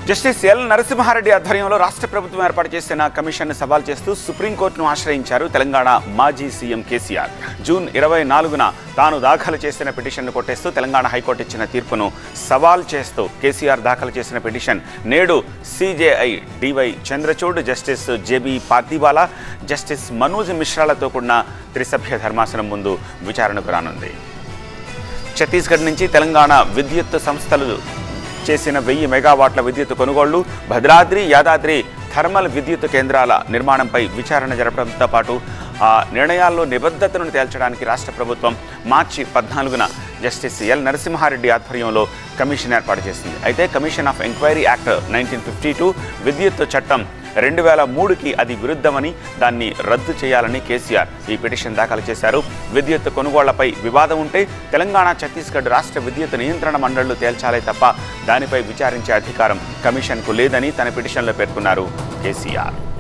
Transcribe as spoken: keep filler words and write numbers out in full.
Justice L Narasimha Reddy ఆధ్వర్యంలో రాష్ట్ర ప్రభుత్వం ఏర్పాటు చేసిన కమిషన్ను సవాల్ చేస్తూ సుప్రీంకోర్టును ఆశ్రయించారు తెలంగాణ మాజీ సీఎం కేసీఆర్. జూన్ ఇరవై నాలుగున తాను దాఖలు చేసిన పిటిషన్ను కొట్టేస్తూ తెలంగాణ హైకోర్టు ఇచ్చిన తీర్పును సవాల్ చేస్తూ కేసీఆర్ దాఖలు చేసిన పిటిషన్ నేడు CJI DY Chandrachud, justice JB Pardiwala, justice Manoj మిశ్రాలతో కూడిన త్రిసభ్య ధర్మాసనం ముందు విచారణకు రానుంది. ఛత్తీస్గఢ్ నుంచి తెలంగాణ విద్యుత్ సంస్థలు చేసిన వెయ్యి మెగావాట్ల విద్యుత్ కొనుగోళ్లు, భద్రాద్రి, యాదాద్రి థర్మల్ విద్యుత్ కేంద్రాల నిర్మాణంపై విచారణ జరపడంతో పాటు ఆ నిర్ణయాల్లో నిబద్ధతను తేల్చడానికి రాష్ట్ర ప్రభుత్వం మార్చి పద్నాలుగున జస్టిస్ ఎల్ నరసింహారెడ్డి ఆధ్వర్యంలో కమిషన్ ఏర్పాటు చేసింది. అయితే commission of inquiry act nineteen fifty two విద్యుత్ చట్టం రెండు వేల మూడుకి అది విరుద్ధమని, దాన్ని రద్దు చేయాలని కేసీఆర్ ఈ పిటిషన్ దాఖలు చేశారు. విద్యుత్ కొనుగోళ్లపై వివాదం ఉంటే తెలంగాణ, ఛత్తీస్గఢ్ రాష్ట్ర విద్యుత్ నియంత్రణ మండళ్లు తేల్చాలే తప్ప దానిపై విచారించే అధికారం కమిషన్కు లేదని తన పిటిషన్లో పేర్కొన్నారు కేసీఆర్.